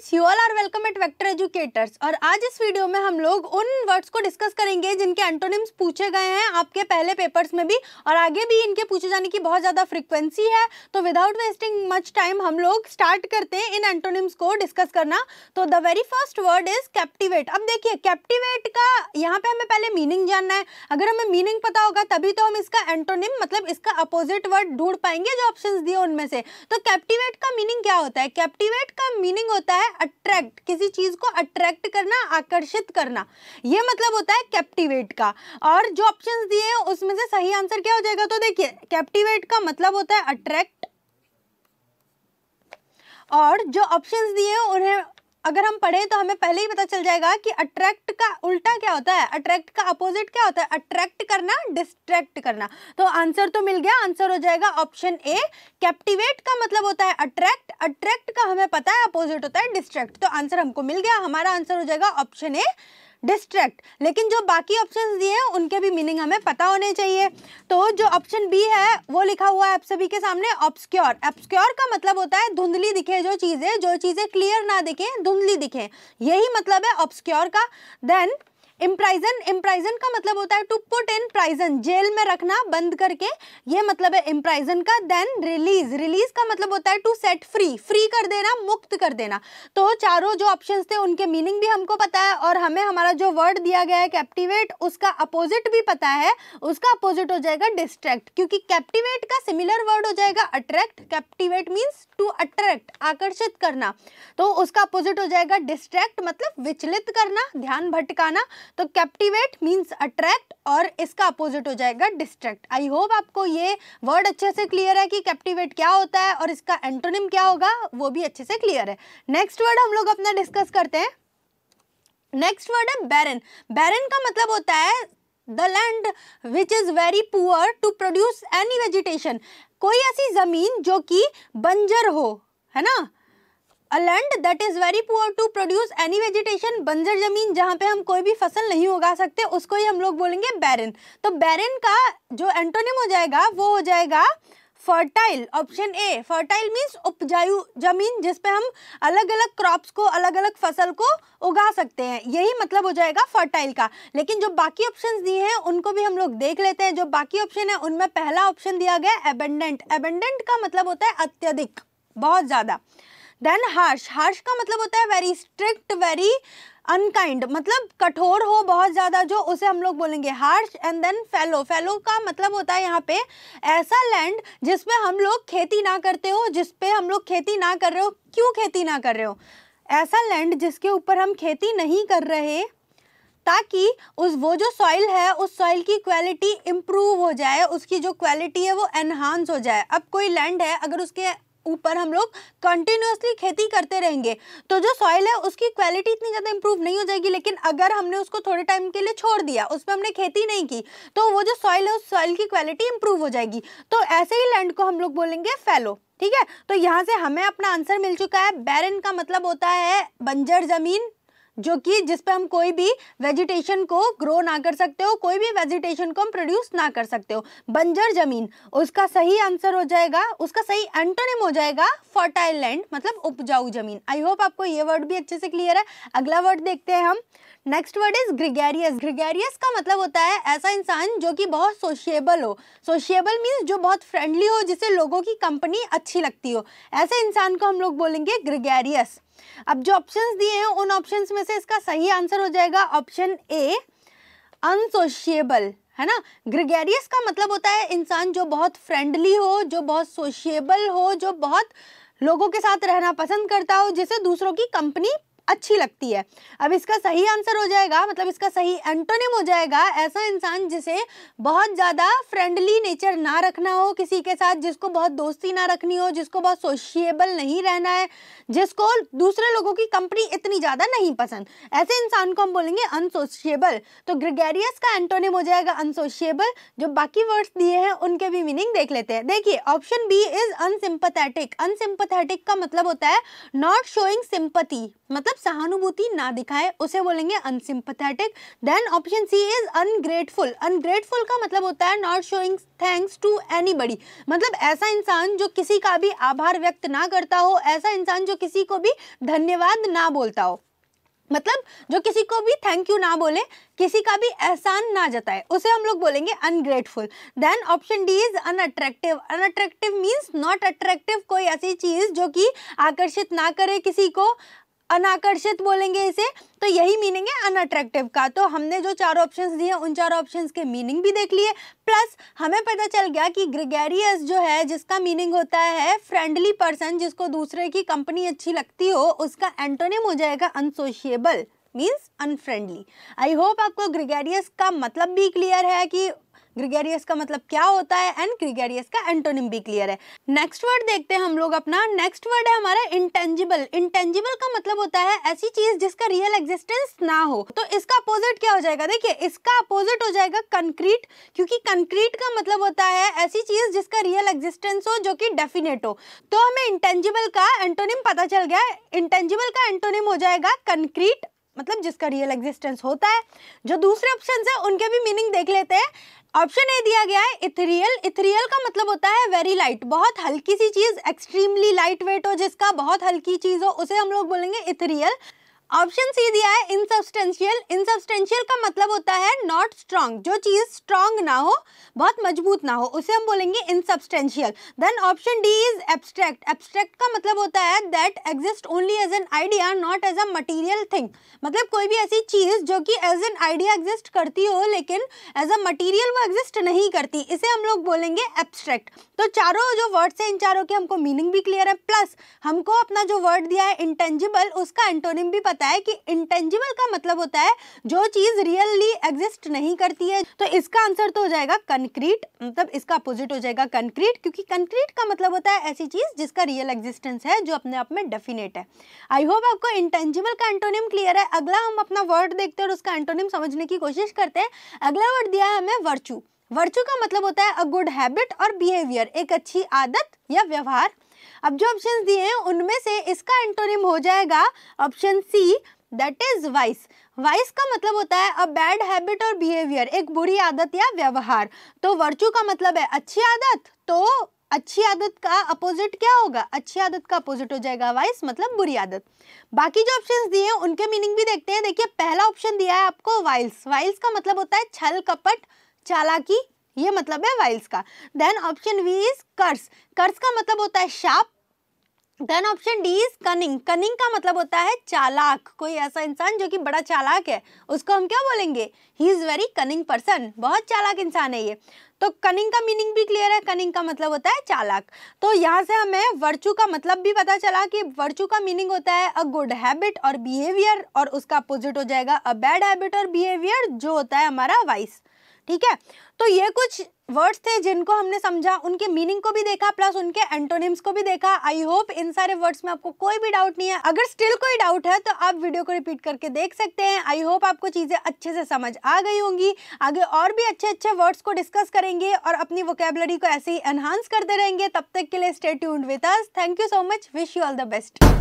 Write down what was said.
Friends, you all are welcome at Vector Educators. और आज इस वीडियो में हम लोग उन वर्ड्स को डिस्कस करेंगे जिनके एंटोनिम्स पूछे गए हैं आपके पहले पेपर्स में भी और आगे भी इनके पूछे जाने की बहुत ज़्यादा फ्रीक्वेंसी है। तो विदाउट वेस्टिंग मच टाइम हम लोग स्टार्ट करते हैं इन एंटोनिम्स को डिस्कस करना। तो the very first word is captivate. अब देखिए, कैप्टिवेट का यहाँ पे हमें पहले मीनिंग जानना है। अगर हमें मीनिंग पता होगा तभी तो हम इसका एंटोनिम मतलब इसका अपोजिट वर्ड ढूंढ पाएंगे जो ऑप्शंस दिए उनमें से। तो कैप्टिवेट का मीनिंग क्या होता है? कैप्टिवेट का मीनिंग होता है अट्रैक्ट, किसी चीज को अट्रैक्ट करना, आकर्षित करना, ये मतलब होता है कैप्टिवेट का। और जो ऑप्शंस दिए हैं उसमें से सही आंसर क्या हो जाएगा? तो देखिए, कैप्टिवेट का मतलब होता है अट्रैक्ट, और जो ऑप्शंस दिए हैं उन्हें अगर हम पढ़े तो हमें पहले ही पता चल जाएगा कि अट्रैक्ट का उल्टा क्या होता है, अट्रैक्ट का अपोजिट क्या होता है? अट्रैक्ट करना, डिस्ट्रैक्ट करना। तो आंसर तो मिल गया, आंसर हो जाएगा ऑप्शन ए। कैप्टिवेट का मतलब होता है अट्रैक्ट, अट्रैक्ट का हमें पता है अपोजिट होता है डिस्ट्रैक्ट। तो आंसर हमको मिल गया, हमारा आंसर हो जाएगा ऑप्शन ए, डिस्ट्रैक्ट। लेकिन जो बाकी ऑप्शंस दिए हैं उनके भी मीनिंग हमें पता होने चाहिए। तो जो ऑप्शन बी है वो लिखा हुआ है आप सभी के सामने, ऑब्सक्योर। ऑब्सक्योर का मतलब होता है धुंधली दिखे जो चीजें क्लियर ना दिखे, धुंधली दिखे, यही मतलब है ऑब्सक्योर का। देन इम्प्राइजन, इम्प्राइजन का मतलब होता है to put in prison, jail में रखना, बंद करके, ये मतलब है इम्प्राइजन का। देन रिलीज, रिलीज का मतलब होता है टू सेट फ्री, फ्री कर देना, मुक्त कर देना। तो चारों जो ऑप्शंस थे उनके मीनिंग भी हमको पता है और हमें हमारा जो वर्ड दिया गया है कैप्टिवेट उसका अपोजिट भी पता है। उसका अपोजिट हो जाएगा डिस्ट्रैक्ट, क्योंकि कैप्टिवेट का सिमिलर वर्ड हो जाएगा attract. Captivate means to attract, आकर्षित करना, तो उसका अपोजिट हो जाएगा डिस्ट्रैक्ट, मतलब विचलित करना, ध्यान भटकाना। तो कैप्टिवेट मींस अट्रैक्ट और इसका अपोजिट हो जाएगा डिस्ट्रैक्ट। आई होप आपको ये वर्ड अच्छे से क्लियर है कि कैप्टिवेट क्या होता है और इसका एंटोनिम क्या होगा, वो भी अच्छे से क्लियर है। नेक्स्ट वर्ड हम लोग अपना डिस्कस करते हैं। नेक्स्ट वर्ड है बैरन। बैरन का मतलब होता है the land which is very poor to produce any vegetation, कोई ऐसी जमीन जो कि बंजर हो, है ना। A land that is very poor to produce any vegetation, बंजर जमीन जहाँ पे हम कोई भी फसल नहीं उगा सकते, उसको ही हम लोग बोलेंगे बैरन। तो बैरन का जो एंटोनिम हो जाएगा वो हो जाएगा fertile, option A. Fertile means उपजाऊ जमीन जिसपे हम अलग अलग क्रॉप्स को, अलग अलग फसल को उगा सकते हैं, यही मतलब हो जाएगा फर्टाइल का। लेकिन जो बाकी ऑप्शंस दिए हैं उनको भी हम लोग देख लेते हैं। जो बाकी ऑप्शन है उनमें पहला ऑप्शन दिया गया एबंडेंट। एबंडेंट का मतलब होता है अत्यधिक, बहुत ज्यादा। देन हार्श, हार्श का मतलब होता है वेरी स्ट्रिक्ट, वेरी अनकाइंड, मतलब कठोर हो बहुत ज्यादा जो, उसे हम लोग बोलेंगे harsh. And then fallow, fallow का मतलब होता है यहाँ पे ऐसा लैंड जिसपे हम लोग खेती ना करते हो, जिसपे हम लोग खेती ना कर रहे हो। क्यों खेती ना कर रहे हो? ऐसा लैंड जिसके ऊपर हम खेती नहीं कर रहे ताकि वो जो सॉइल है उस सॉइल की क्वालिटी इंप्रूव हो जाए, उसकी जो क्वालिटी है वो एनहांस हो जाए। अब कोई लैंड है, अगर उसके ऊपर हम लोग कंटिन्यूअसली खेती करते रहेंगे तो जो सॉइल है उसकी क्वालिटी इतनी ज़्यादा इंप्रूव नहीं हो जाएगी। लेकिन अगर हमने उसको थोड़े टाइम के लिए छोड़ दिया, उस पर हमने खेती नहीं की, तो वो जो सॉइल है उस सॉइल की क्वालिटी इंप्रूव हो जाएगी। तो ऐसे ही लैंड को हम लोग बोलेंगे फैलो, ठीक है। तो यहाँ से हमें अपना आंसर मिल चुका है। बैरन का मतलब होता है बंजर जमीन, जो कि जिस पे हम कोई भी वेजिटेशन को ग्रो ना कर सकते हो, कोई भी वेजिटेशन को हम प्रोड्यूस ना कर सकते हो, बंजर जमीन। उसका सही आंसर हो जाएगा, उसका सही एंटोनिम हो जाएगा फर्टाइल लैंड, मतलब उपजाऊ जमीन। आई होप आपको ये वर्ड भी अच्छे से क्लियर है। अगला वर्ड देखते हैं हम। Next word is gregarious. Gregarious का मतलब होता है ऐसा इंसान जो कि बहुत सोशिएबल हो। सोशिएबल मीन्स जो बहुत फ्रेंडली हो, जिसे लोगों की कंपनी अच्छी लगती हो, ऐसे इंसान को हम लोग बोलेंगे ग्रेगेरियस। अब जो ऑप्शंस दिए हैं उन ऑप्शंस में से इसका सही आंसर हो जाएगा ऑप्शन ए, अनसोशिएबल, है ना। ग्रेगेरियस का मतलब होता है इंसान जो बहुत फ्रेंडली हो, जो बहुत सोशिएबल हो, जो बहुत लोगों के साथ रहना पसंद करता हो, जिसे दूसरों की कंपनी अच्छी लगती है। अब इसका सही आंसर हो जाएगा, मतलब इसका सही एंटोनिम हो जाएगा ऐसा इंसान जिसे बहुत ज़्यादा फ्रेंडली नेचर ना रखना हो किसी के साथ, जिसको बहुत दोस्ती ना रखनी हो, जिसको बहुत सोशिएबल नहीं रहना है, जिसको दूसरे लोगों की कंपनी इतनी ज़्यादा नहीं पसंद, ऐसे इंसान को हम बोलेंगे अनसोशिएबल। तो ग्रेगेरियस का एंटोनिम हो जाएगा अनसोशिएबल। जो बाकी वर्ड्स दिए हैं उनके भी मीनिंग देख लेते हैं। देखिए, option B is unsympathetic. Unsympathetic का मतलब होता है नॉट शोइंग सिंपैथी, मतलब सहानुभूति ना दिखाए उसे बोलेंगे unsympathetic. Then option C is ungrateful. Ungrateful का मतलब होता है not showing thanks to anybody, मतलब ऐसा इंसान जो किसी का भी आभार व्यक्त ना करता हो, ऐसा इंसान जो किसी को भी धन्यवाद ना बोलता हो, मतलब जो किसी को भी थैंक यू ना बोले, किसी का भी एहसान ना जताए, उसे हम लोग बोलेंगे ungrateful. Then option D is unattractive. Unattractive means not attractive, कोई ऐसी चीज जो कि आकर्षित ना करे किसी को, अनाकर्षित बोलेंगे इसे। तो यही मीनिंग है अनअट्रैक्टिव का। तो हमने जो चार ऑप्शंस दिए उन चार ऑप्शंस के मीनिंग भी देख लिए, प्लस हमें पता चल गया कि ग्रेगेरियस जो है जिसका मीनिंग होता है फ्रेंडली पर्सन, जिसको दूसरे की कंपनी अच्छी लगती हो, उसका एंटोनिम हो जाएगा unsociable means unfriendly. I hope आपको ग्रेगेरियस का मतलब भी क्लियर है कि ग्रेगेरियस का मतलब क्या होता है एंड ग्रेगेरियस का एंटोनिम भी क्लियर है। नेक्स्ट वर्ड देखते हैं हम लोग अपना। नेक्स्ट वर्ड है हमारा इंटेंजिबल। इंटेंजिबल का मतलब होता है ऐसी चीज जिसका रियल एग्जिस्टेंस ना हो। तो इसका अपोजिट क्या हो जाएगा, देखिए इसका अपोजिट हो जाएगा कंक्रीट, क्योंकि कंक्रीट का मतलब होता है ऐसी चीज जिसका रियल एग्जिस्टेंस हो, जो कि डेफिनेट हो। तो हमें इंटेंजिबल का एंटोनिम पता चल गया। इंटेंजिबल का एंटोनिम हो जाएगा कंक्रीट, मतलब जिसका रियल एग्जिस्टेंस होता है। जो दूसरे ऑप्शन है उनके भी मीनिंग देख लेते हैं। ऑप्शन ए दिया गया है इथेरियल। इथेरियल का मतलब होता है वेरी लाइट, बहुत हल्की सी चीज, एक्सट्रीमली लाइट वेट हो जिसका, बहुत हल्की चीज हो, उसे हम लोग बोलेंगे इथेरियल। ऑप्शन सी दिया है इनसब्सटेंशियल। इनसब्सटेंशियल का मतलब होता है नॉट स्ट्रॉन्ग, जो चीज स्ट्रॉन्ग ना हो, बहुत मजबूत ना हो, उसे हम बोलेंगे insubstantial. Then option D is abstract. Abstract का मतलब होता है that exist only as an idea not as a material thing, मतलब कोई भी ऐसी चीज जो कि एज एन आइडिया एग्जिस्ट करती हो लेकिन एज अ मटीरियल वो एग्जिस्ट नहीं करती, इसे हम लोग बोलेंगे एब्स्ट्रैक्ट। तो चारों जो वर्ड्स हैं इन चारों के हमको मीनिंग भी क्लियर है, प्लस हमको अपना जो वर्ड दिया है इंटेंजिबल, उसका एंटोनिम भी है कि इंटेंजिबल का मतलब होता है जो चीज रियली एग्जिस्ट नहीं करती है। तो इसका आंसर तो हो जाएगा कंक्रीट, मतलब इसका अपोजिट हो जाएगा कंक्रीट, क्योंकि कंक्रीट का मतलब होता है ऐसी चीज जिसका रियल एग्जिस्टेंस है, जो अपने आप में डेफिनेट है। आई होप आपको इंटेंजिबल का एंटोनिम क्लियर है। अगला हम अपना वर्ड देखते हैं और उसका एंटोनिम समझने की कोशिश करते हैं। अगला वर्ड दिया है हमें वर्चू। वर्चू का मतलब होता है अ गुड हैबिट और बिहेवियर, एक अच्छी आदत या व्यवहार। अब जो ऑप्शंस दिए हैं उनमें से इसका एंटोनिम हो जाएगा option C, that is vice. Vice का मतलब होता है अ बैड हैबिट और बिहेवियर, एक बुरी आदत या व्यवहार। तो वर्चू का मतलब है अच्छी आदत, तो अच्छी आदत का अपोजिट क्या होगा, अच्छी आदत का अपोजिट हो जाएगा वाइस, मतलब बुरी आदत। बाकी जो ऑप्शंस दिए हैं उनके मीनिंग भी देखते हैं। देखिए पहला ऑप्शन दिया है आपको वाइल्स। वाइल्स का मतलब होता है छल कपट चालाकी, ये मतलब है वाइल्स का। Then option V is curse. Curse का मतलब होता है शाप। Then option D is cunning. Cunning का मतलब होता है चालाक, कोई ऐसा इंसान जो कि बड़ा चालाक है, उसको हम क्या बोलेंगे, he is very cunning person, बहुत चालाक इंसान है ये। तो कनिंग का मीनिंग भी क्लियर है, कनिंग का मतलब होता है चालाक। तो यहाँ से हमें वर्चू का मतलब भी पता चला कि वर्चू का मीनिंग होता है अ गुड हैबिट और बिहेवियर, और उसका अपोजिट हो जाएगा अ बैड हैबिट और बिहेवियर, जो होता है हमारा वाइस। ठीक है, तो ये कुछ वर्ड्स थे जिनको हमने समझा, उनके मीनिंग को भी देखा, प्लस उनके एंटोनिम्स को भी देखा। आई होप इन सारे वर्ड्स में आपको कोई भी डाउट नहीं है। अगर स्टिल कोई डाउट है तो आप वीडियो को रिपीट करके देख सकते हैं। आई होप आपको चीजें अच्छे से समझ आ गई होंगी। आगे और भी अच्छे अच्छे वर्ड्स को डिस्कस करेंगे और अपनी वोकैबुलरी को ऐसे ही एनहांस करते रहेंगे। तब तक के लिए stay tuned with us. Thank you so much, wish you all the best.